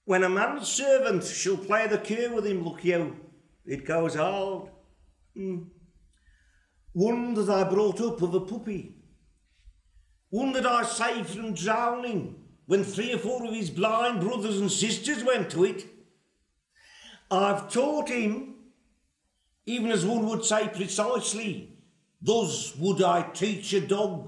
When a man's servant shall play the cure with him, look you, it goes hard. One that I brought up of a puppy. One that I saved from drowning when 3 or 4 of his blind brothers and sisters went to it. I've taught him, even as one would say precisely, thus would I teach a dog.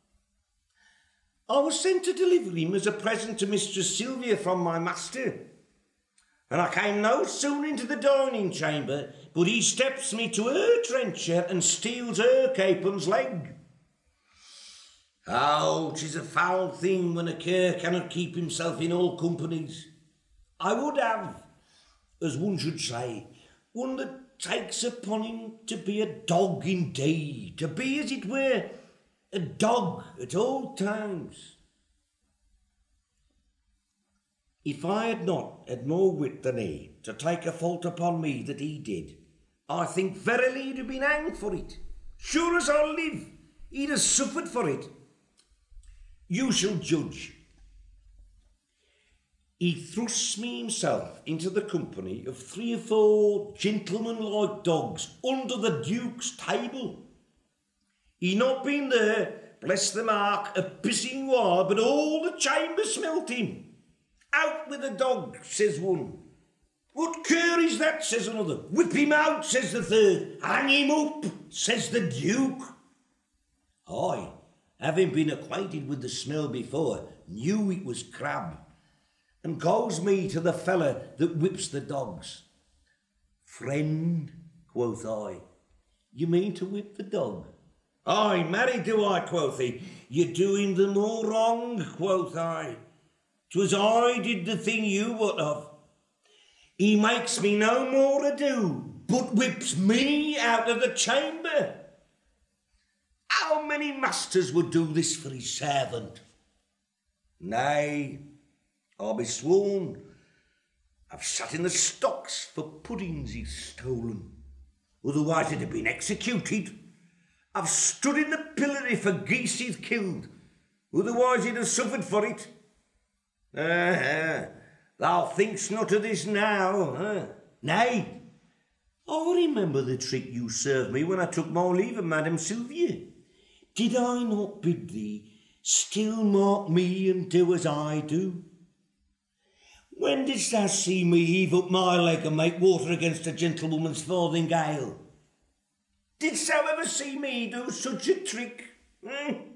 I was sent to deliver him as a present to Mistress Sylvia from my master. And I came no sooner into the dining chamber, but he steps me to her trencher and steals her capon's leg. Oh, 'tis a foul thing when a cur cannot keep himself in all companies. I would have, as one should say, one that takes upon him to be a dog indeed, to be, as it were, a dog at all times. If I had not had more wit than he to take a fault upon me that he did, I think verily he'd have been hanged for it. Sure as I live, he'd have suffered for it. You shall judge. He thrusts me himself into the company of 3 or 4 gentleman-like dogs under the Duke's table. He not been there, bless the mark, a pissing while, but all the chamber smelt him. Out with the dog, says one. What cur is that, says another. Whip him out, says the third. Hang him up, says the Duke. I, having been acquainted with the smell before, knew it was crab, and calls me to the fella that whips the dogs. Friend, quoth I, you mean to whip the dog? Aye, marry do I, quoth he. You're doing the more wrong, quoth I. 'Twas I did the thing you wot of. He makes me no more ado, but whips me out of the chamber. How many masters would do this for his servant? Nay, I'll be sworn, I've sat in the stocks for puddings he's stolen. Otherwise he'd have been executed. I've stood in the pillory for geese he's killed. Otherwise he'd have suffered for it. Thou thinkst not of this now, Nay, I remember the trick you served me when I took my leave of Madame Sylvia. Did I not bid thee still mark me and do as I do? When didst thou see me heave up my leg and make water against a gentlewoman's farthingale? Didst thou ever see me do such a trick?